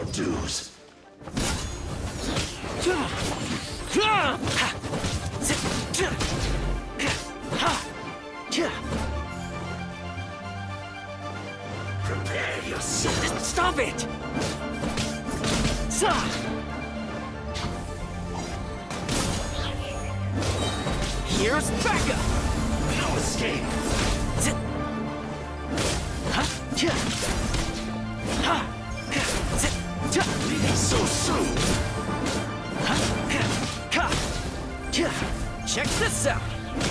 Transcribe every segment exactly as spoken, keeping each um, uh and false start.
dues. Prepare yourself. Stop it! Here's Becca! No escape. Leaving so soon. Check this out!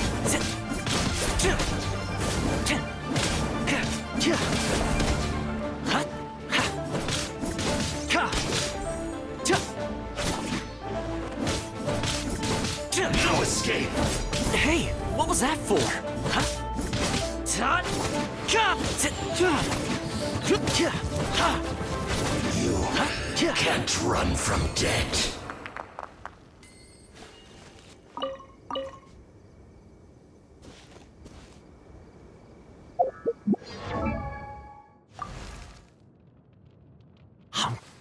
No escape. Hey, what was that for? You can't run from death. Hump.